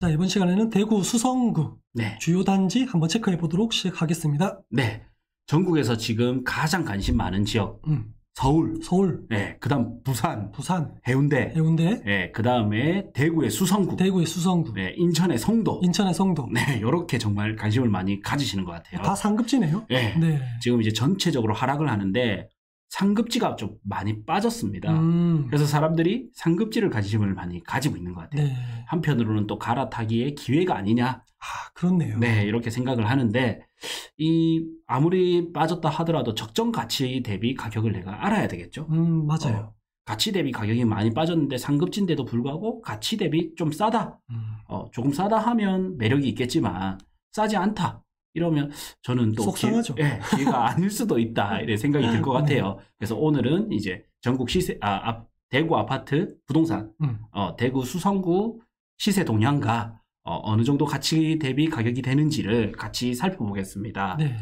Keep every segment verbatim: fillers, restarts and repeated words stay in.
자, 이번 시간에는 대구 수성구 네. 주요 단지 한번 체크해 보도록 시작하겠습니다. 네. 전국에서 지금 가장 관심 많은 지역. 음. 서울. 서울. 네. 그 다음 부산. 부산. 해운대. 해운대. 네. 그 다음에 대구의 수성구. 대구의 수성구. 네. 인천의 송도. 인천의 송도. 네. 요렇게 정말 관심을 많이 가지시는 것 같아요. 다 상급지네요. 네. 네. 지금 이제 전체적으로 하락을 하는데 상급지가 좀 많이 빠졌습니다. 음. 그래서 사람들이 상급지를 관심을 많이 가지고 있는 것 같아요. 네. 한편으로는 또 갈아타기의 기회가 아니냐. 아, 그렇네요. 네, 이렇게 생각을 하는데, 이, 아무리 빠졌다 하더라도 적정 가치 대비 가격을 내가 알아야 되겠죠? 음, 맞아요. 어, 가치 대비 가격이 많이 빠졌는데 상급지인데도 불구하고 가치 대비 좀 싸다. 음. 어, 조금 싸다 하면 매력이 있겠지만, 싸지 않다. 이러면 저는 또 속상하죠. 기, 예, 기회가 아닐 수도 있다. 이런 생각이 들 것 같아요. 그래서 오늘은 이제 전국 시세, 아, 아 대구 아파트 부동산, 음. 어, 대구 수성구 시세 동향과 어, 어느 정도 가치 대비 가격이 되는지를 같이 살펴보겠습니다. 네.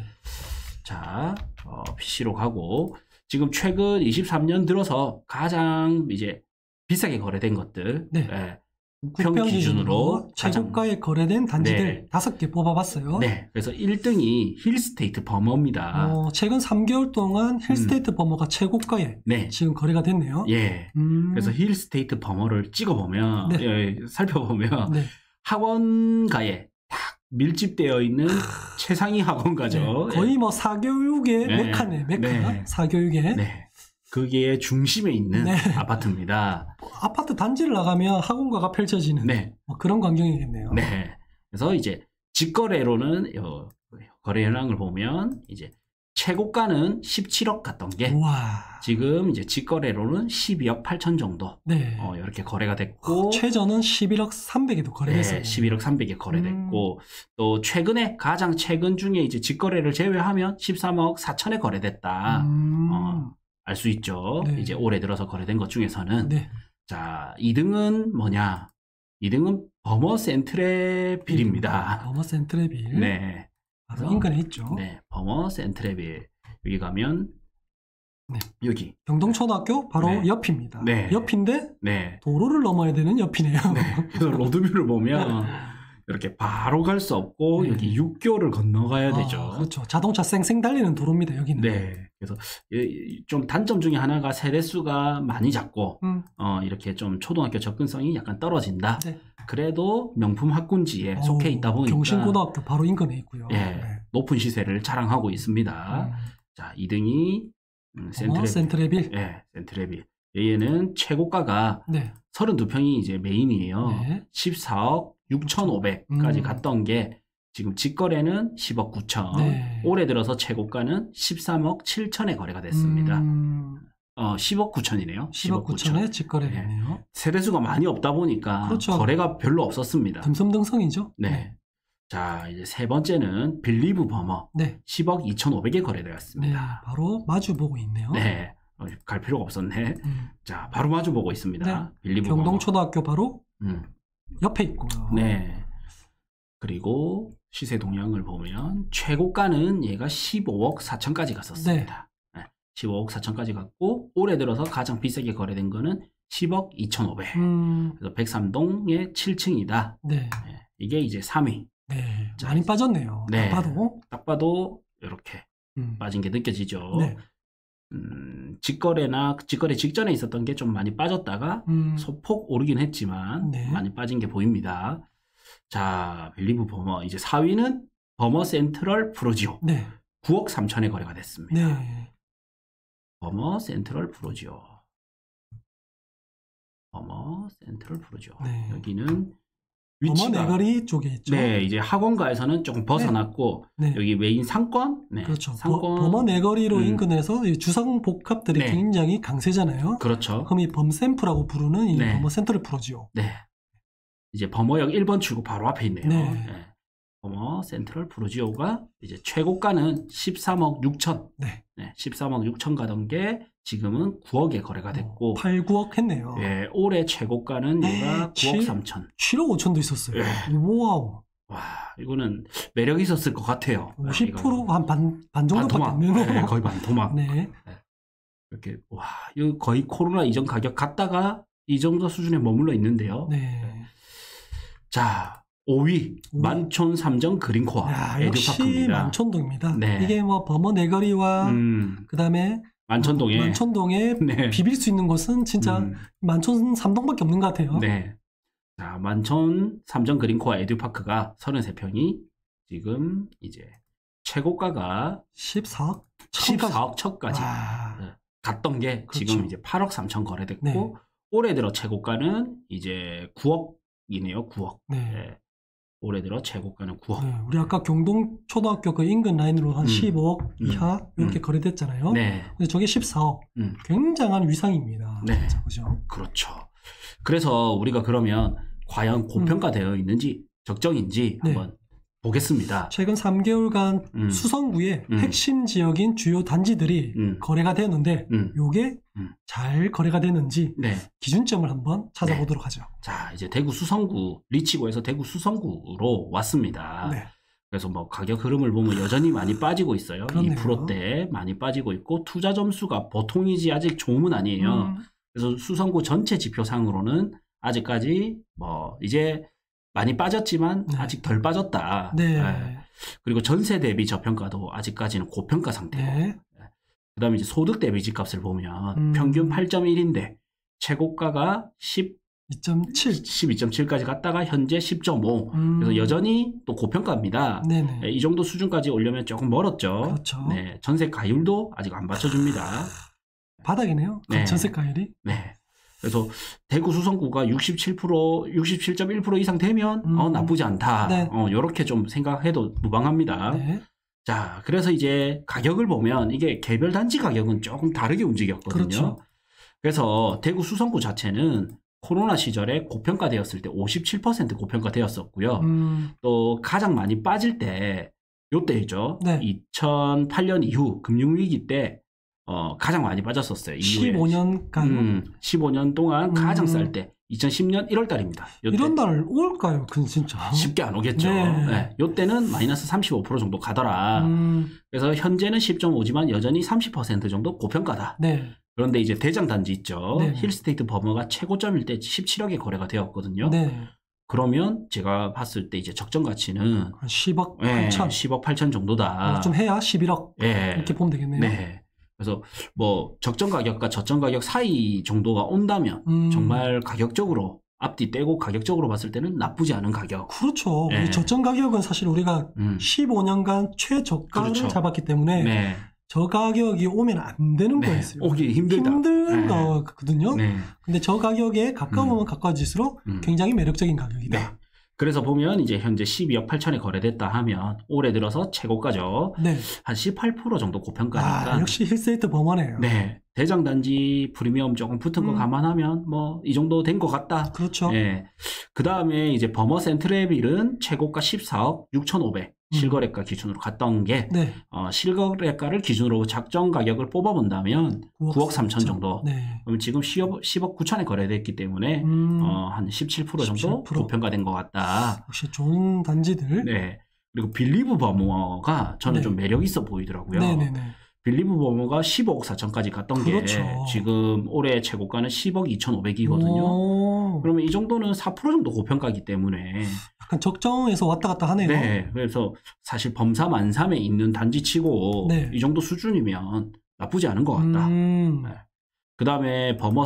자, 어, 피씨로 가고, 지금 최근 이십삼 년 들어서 가장 이제 비싸게 거래된 것들, 네. 예, 국평 평 기준으로 기준으로 최고가에 거래된 단지들 네. 다섯 개 뽑아봤어요. 네, 그래서 일 등이 힐스테이트 버머입니다. 어, 최근 삼 개월 동안 힐스테이트 음. 버머가 최고가에 네. 지금 거래가 됐네요. 예. 음. 그래서 힐스테이트 버머를 찍어보면, 네. 예, 살펴보면, 네. 학원가에 딱 밀집되어 있는 최상위 학원가죠. 네. 거의 예. 뭐 사교육의 네. 메카네, 메카. 네. 사교육의. 네. 거기에 중심에 있는 네. 아파트입니다. 아파트 단지를 나가면 학원가가 펼쳐지는 네. 뭐 그런 광경이겠네요. 네. 그래서 이제 직거래로는 어, 거래 현황을 보면 이제 최고가는 십칠억 갔던 게 우와. 지금 이제 직거래로는 십이억 팔천 정도 네. 어, 이렇게 거래가 됐고, 어, 최저는 십일억 삼백에도 거래됐어요. 네, 십일억 삼백에 거래됐고, 음. 또 최근에 가장 최근 중에 이제 직거래를 제외하면 십삼억 사천에 거래됐다. 음. 어, 알 수 있죠. 네. 이제 올해 들어서 거래된 것 중에서는. 네. 자, 이 등은 뭐냐? 이 등은 버머 센트레빌입니다. 버머 센트레빌. 네. 바로 인근에 있죠. 네, 버머 센트레빌. 여기 가면 네. 여기 경동초등학교 바로 네. 옆입니다. 네. 옆인데 네. 도로를 넘어야 되는 옆이네요. 네. 그래서 로드뷰를 보면 이렇게 바로 갈 수 없고 네. 여기 육교를 건너가야 아, 되죠. 그렇죠. 자동차 쌩쌩 달리는 도로입니다. 여기는. 네. 그래서 좀 단점 중에 하나가 세대수가 많이 작고 음. 어, 이렇게 좀 초등학교 접근성이 약간 떨어진다. 네. 그래도 명품 학군지에 오, 속해 있다 보니까 경신고등학교 바로 인근에 있고요. 예, 네. 높은 시세를 자랑하고 있습니다. 음. 자, 이 등이 음, 센트레빌. 센트레빌. 예, 센트레빌. 얘는 최고가가 네. 삼십이 평이 이제 메인이에요. 네. 십사억 육천오백까지 음. 갔던 게 지금 직거래는 십억 구천. 네. 올해 들어서 최고가는 십삼억 칠천에 거래가 됐습니다. 음. 어, 십억 구천이네요. 십억 구천에 직거래됐네요. 네. 세대수가 많이 없다 보니까 그렇죠. 거래가 별로 없었습니다. 듬성듬성이죠. 네. 네. 자, 이제 세 번째는 빌리브 버머. 네. 십억 이천오백에 네. 거래되었습니다. 바로 마주 보고 있네요. 네. 어, 갈 필요가 없었네. 음. 자, 바로 마주 보고 있습니다. 네. 빌리브 버머. 경동초등학교 바로 음. 옆에 있고요. 네. 그리고 시세 동향을 보면 최고가는 얘가 십오억 사천까지 갔었습니다. 네. 네. 십오억 사천까지 갔고 올해 들어서 가장 비싸게 거래된 거는 십억 이천오백. 음. 그래서 백삼 동의 칠 층이다. 네. 네. 이게 이제 삼 위. 네. 자, 많이 빠졌네요. 네. 딱 봐도. 딱 봐도 이렇게 음. 빠진 게 느껴지죠. 네. 음, 직거래나 직거래 직전에 있었던 게 좀 많이 빠졌다가 음. 소폭 오르긴 했지만 네. 많이 빠진 게 보입니다. 자, 빌리브 버머. 이제 사 위는 버머 센트럴 프로지오. 네. 구억 삼천에 거래가 됐습니다. 네. 버머 센트럴 프로지오. 버머 센트럴 프로지오. 네. 여기는 버머 위치가 네거리 쪽에 있죠. 네, 이제 학원가에서는 조금 벗어났고 네. 여기 메인 상권, 네, 그렇죠. 상권, 버, 버머 네거리로 음. 인근에서 이 주상 복합들이 네. 굉장히 강세잖아요. 그렇죠. 그럼 이 범샘프라고 부르는 이 네. 버머 센터를 풀어지요. 네, 이제 버머역 일 번 출구 바로 앞에 있네요. 네. 네. 버머 센트럴 프로지오가 이제 최고가는 십삼억 육천, 네. 네, 십삼억 육천 가던 게 지금은 구억에 거래가 됐고, 팔, 구억 했네요. 예, 올해 최고가는 얘가 칠- 구억 삼천. 칠억 오천도 있었어요. 네. 와우. 와, 이거는 매력이 있었을 것 같아요. 오십 이거는. 퍼센트 한 반, 반 정도밖에 반토막. 안 되네요. 네, 거의 반토막. 네. 이렇게 와, 이거 거의 코로나 이전 가격 갔다가 이 정도 수준에 머물러 있는데요. 네. 자, 오 위 만촌 삼정 그린코아 야, 에듀파크입니다. 역시 만촌동입니다. 네. 이게 뭐 범어 내거리와 음, 그다음에 만촌동에 만촌동에 네. 비빌 수 있는 곳은 진짜 음, 만촌 삼동밖에 없는 것 같아요. 네. 자, 만촌 삼정 그린코아 에듀파크가 서른세 평이 지금 이제 최고가가 십사억 십사억 천까지 와. 네, 갔던 게 그렇죠. 지금 이제 팔억 삼천 거래됐고 네. 올해 들어 최고가는 이제 구억이네요. 구억. 네. 네. 올해 들어 최고가는 구억. 네, 우리 아까 경동 초등학교 그 인근 라인으로 한 음. 십오억 음. 이하 이렇게 음. 거래됐잖아요. 네. 근데 저게 십사억. 음. 굉장한 위상입니다. 네. 진짜, 그죠? 그렇죠. 그래서 우리가 그러면 과연 고평가되어 있는지 적정인지 네. 한번 보겠습니다. 최근 삼 개월간 음. 수성구의 음. 핵심 지역인 주요 단지들이 음. 거래가 되는데 음. 요게 음. 잘 거래가 되는지 네. 기준점을 한번 찾아보도록 하죠. 자, 이제 대구 수성구, 리치구에서 대구 수성구로 왔습니다. 네. 그래서 뭐 가격 흐름을 보면 여전히 많이 빠지고 있어요. 그렇네요. 이 퍼센트대 많이 빠지고 있고 투자 점수가 보통이지 아직 좋음은 아니에요. 음. 그래서 수성구 전체 지표상으로는 아직까지 뭐 이제 많이 빠졌지만 네. 아직 덜 빠졌다. 네. 네. 그리고 전세 대비 저평가도 아직까지는 고평가 상태고. 네. 그다음에 이제 소득 대비 집값을 보면 음. 평균 팔 점 일인데 최고가가 십, 이 점 칠. 십이 점 칠까지 갔다가 현재 십 점 오. 음. 그래서 여전히 또 고평가입니다. 네네. 네, 이 정도 수준까지 오려면 조금 멀었죠. 그렇죠. 네, 전세 가율도 아직 안 받쳐줍니다. 바닥이네요. 그 네. 전세가율이. 네. 그래서 대구 수성구가 육십칠 퍼센트, 육십칠 점 일 퍼센트 이상 되면 음. 어, 나쁘지 않다. 네. 어, 이렇게 좀 생각해도 무방합니다. 네. 자, 그래서 이제 가격을 보면 이게 개별 단지 가격은 조금 다르게 움직였거든요. 그렇죠. 그래서 대구 수성구 자체는 코로나 시절에 고평가되었을 때 오십칠 퍼센트 고평가되었었고요. 음. 또 가장 많이 빠질 때 요때죠. 네. 이천팔 년 이후 금융위기 때 어, 가장 많이 빠졌었어요. 이후에. 십오 년간 음, 십오 년 동안 음. 가장 쌀 때 이천십 년 일월 달입니다. 요때 이런 날 올까요? 그 진짜. 쉽게 안 오겠죠. 네. 네. 요때는 마이너스 삼십오 퍼센트 정도 가더라. 음. 그래서 현재는 십 점 오지만 여전히 삼십 퍼센트 정도 고평가다. 네. 그런데 이제 대장 단지 있죠. 네. 힐스테이트 버머가 최고점일 때 십칠억에 거래가 되었거든요. 네. 그러면 제가 봤을 때 이제 적정 가치는 한 십억 예, 팔천. 십억 팔천 정도다. 좀 해야 십일억. 예. 이렇게 보면 되겠네요. 네. 그래서 뭐 적정 가격과 저점 가격 사이 정도가 온다면 음. 정말 가격적으로 앞뒤 떼고 가격적으로 봤을 때는 나쁘지 않은 가격. 그렇죠. 네. 우리 저점 가격은 사실 우리가 음. 십오 년간 최저가를 그렇죠. 잡았기 때문에 네. 저 가격이 오면 안 되는 네. 거였어요. 오기 힘들다. 힘든 네. 거거든요. 네. 근데 저 가격에 가까우면 음. 가까워질수록 음. 굉장히 매력적인 가격이다. 네. 그래서 보면 이제 현재 십이억 팔천에 거래됐다 하면 올해 들어서 최고가죠. 네. 한 십팔 퍼센트 정도 고평가니까. 아, 역시 힐스테이트 범하네요. 네. 대장 단지 프리미엄 조금 붙은 거 음. 감안하면 뭐 이 정도 된 것 같다. 그렇죠. 네. 그 다음에 이제 버머 센트레빌은 최고가 십사억 육천오백 음. 실거래가 기준으로 갔던 게 네. 어, 실거래가를 기준으로 작정 가격을 뽑아본다면 구억 삼천 정도. 네. 그럼 지금 십억, 십억 구천에 거래됐기 때문에 음, 어, 한 십칠 퍼센트 정도 십칠 퍼센트. 고평가된 것 같다. 역시 좋은 단지들. 네. 그리고 빌리브 버머가 저는 네. 좀 매력 있어 보이더라고요. 네네네. 빌리브 버머가 십억 사천까지 갔던 그렇죠. 게 지금 올해 최고가는 십억 이천오백이거든요. 오, 그러면 이 정도는 사 퍼센트 정도 고평가이기 때문에 약간 적정에서 왔다 갔다 하네요. 네, 그래서 사실 범사 만삼에 있는 단지치고 네. 이 정도 수준이면 나쁘지 않은 것 같다. 음, 네. 그 다음에 버머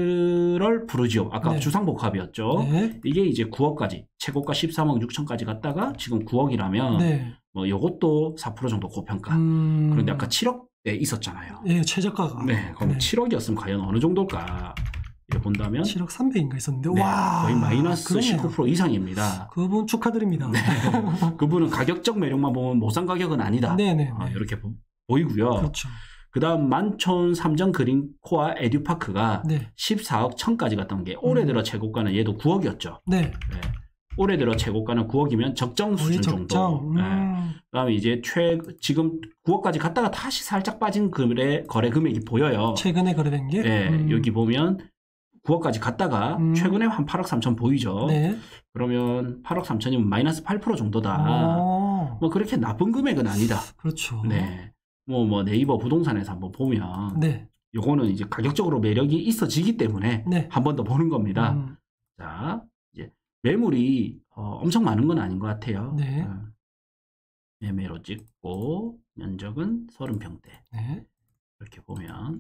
센트럴 브루지오 아까 네. 주상복합이었죠. 네. 이게 이제 구억까지 최고가 십삼억 육천까지 갔다가 지금 구억이라면 네. 뭐 요것도 사 퍼센트 정도 고평가. 음, 그런데 아까 칠억대 있었잖아요. 예, 최저가가. 네, 그럼 칠억이었으면 과연 어느 정도일까? 이렇게 본다면 칠억 삼백인가 있었는데, 네, 와. 거의 마이너스 그러네요. 십구 퍼센트 이상입니다. 그분 축하드립니다. 네. 그분은 가격적 매력만 보면 못 산 가격은 아니다. 네네. 어, 이렇게 보, 보이고요. 그렇죠. 그 다음 만촌 삼정 그린코아 에듀파크가 네. 십사억 천까지 갔던 게 올해 음. 들어 최고가는 얘도 구억이었죠. 네. 네. 올해 들어 최고가는 구억이면 적정 거의 수준 정도. 적정. 네. 음, 그다음에 이제 최 지금 구억까지 갔다가 다시 살짝 빠진 거래 거래 금액이 보여요. 최근에 거래된 게. 네, 음, 여기 보면 구억까지 갔다가 음. 최근에 한 팔억 삼천 보이죠. 네. 그러면 팔억 삼천이면 마이너스 팔 퍼센트 정도다. 오, 뭐 그렇게 나쁜 금액은 아니다. 그렇죠. 네. 뭐, 뭐 네이버 부동산에서 한번 보면 네. 요거는 이제 가격적으로 매력이 있어지기 때문에 네. 한 번 더 보는 겁니다. 음, 자, 이제 매물이 어, 엄청 많은 건 아닌 것 같아요. 네. 어, 매매로 찍고 면적은 서른 평대. 네. 이렇게 보면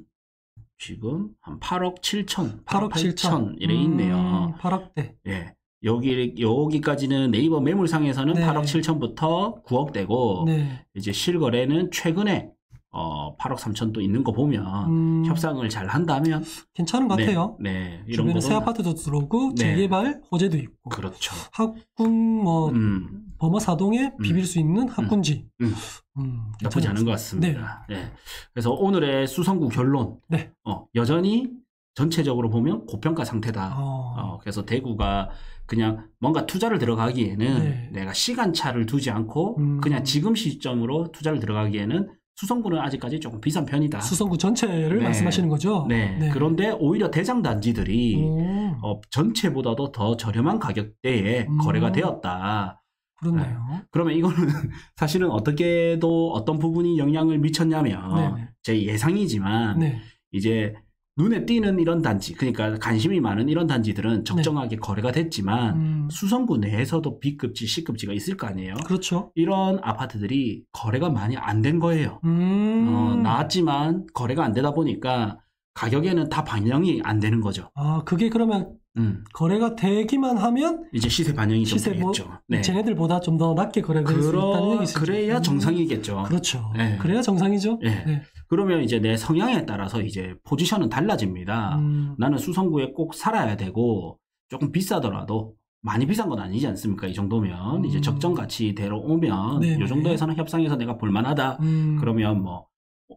지금 한 팔억 칠천, 팔억 칠천 이래 있네요. 음, 팔억대. 예. 여기 여기까지는 네이버 매물상에서는 네. 팔억 칠천부터 구억대고 네. 이제 실거래는 최근에 어, 팔억 삼천도 있는 거 보면 음, 협상을 잘 한다면 괜찮은 것 네, 같아요. 네, 이런 주변에 거는 새 아파트도 들어오고 네. 재개발 호재도 있고 그렇죠. 학군 뭐 음, 범어 사동에 음. 비빌 수 있는 학군지 음. 음, 나쁘지 않은 것 같습니다. 네. 그래서 오늘의 수성구 결론, 네. 어, 여전히 전체적으로 보면 고평가 상태다. 어, 어, 그래서 대구가 그냥 뭔가 투자를 들어가기에는 네. 내가 시간차를 두지 않고 음. 그냥 지금 시점으로 투자를 들어가기에는 수성구는 아직까지 조금 비싼 편이다. 수성구 전체를 네. 말씀하시는 거죠? 네. 그런데 오히려 대장 단지들이 음, 어, 전체보다도 더 저렴한 가격대에 음. 거래가 되었다. 그렇네요. 그러면 이거는 사실은 어떻게도 어떤 부분이 영향을 미쳤냐면 네네. 제 예상이지만 네. 이제 눈에 띄는 이런 단지, 그러니까 관심이 많은 이런 단지들은 적정하게 거래가 됐지만 음, 수성구 내에서도 B급지, C급지가 있을 거 아니에요. 그렇죠. 이런 아파트들이 거래가 많이 안 된 거예요. 음, 어, 나왔지만 거래가 안 되다 보니까 가격에는 다 반영이 안 되는 거죠. 아, 그게 그러면 음, 거래가 되기만 하면 이제 시세 반영이 좀 시세 뭐 되겠죠. 네. 쟤네들보다 좀 더 낮게 거래가 될 수 있다는 그러, 얘기죠. 그래야 정상이겠죠. 그렇죠. 네. 그래야 정상이죠. 네. 네. 그러면 이제 내 성향에 따라서 이제 포지션은 달라집니다. 음, 나는 수성구에 꼭 살아야 되고 조금 비싸더라도 많이 비싼 건 아니지 않습니까? 이 정도면 음. 이제 적정 가치대로 오면 네네. 이 정도에서는 협상에서 내가 볼만하다. 음, 그러면 뭐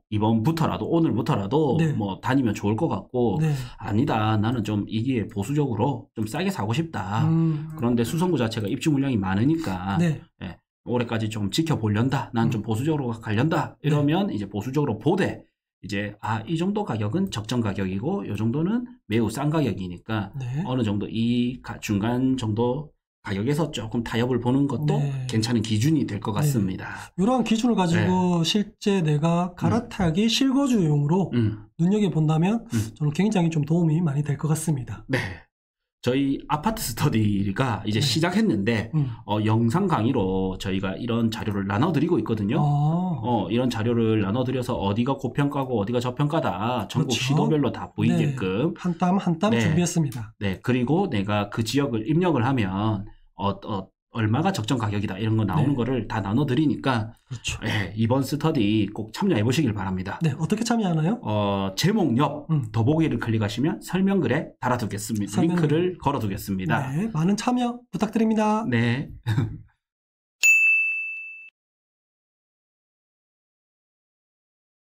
이번부터라도 오늘부터라도 네. 뭐 다니면 좋을 것 같고 네. 아니다. 나는 좀 이게 보수적으로 좀 싸게 사고 싶다. 음, 그런데 수성구 자체가 입주 물량이 많으니까 네. 예, 올해까지 좀 지켜보련다. 난 좀 음. 보수적으로 가련다. 이러면 이제 보수적으로 보되 이제 아, 이 정도 가격은 적정 가격이고 이 정도는 매우 싼 가격이니까 네. 어느 정도 이 가- 중간 정도 가격에서 조금 타협을 보는 것도 네. 괜찮은 기준이 될 것 같습니다. 이러한 기준을 가지고 실제 내가 갈아타기 실거주용으로 음, 눈여겨본다면 음. 저는 굉장히 좀 도움이 많이 될 것 같습니다. 네. 저희 아파트 스터디가 이제 네. 시작했는데 음. 어, 영상 강의로 저희가 이런 자료를 나눠드리고 있거든요. 아, 어, 이런 자료를 나눠드려서 어디가 고평가고 어디가 저평가다 전국 그렇죠. 시도별로 다 보이게끔 한 땀 한 땀 네. 준비했습니다. 네, 그리고 내가 그 지역을 입력을 하면 어, 어, 얼마가 적정 가격이다 이런 거 나오는 네. 거를 다 나눠드리니까 그렇죠. 네, 이번 스터디 꼭 참여해 보시길 바랍니다. 네, 어떻게 참여하나요? 어, 제목 옆 음. 더보기를 클릭하시면 설명글에 달아두겠습니다. 설명글. 링크를 걸어두겠습니다. 네, 많은 참여 부탁드립니다. 네.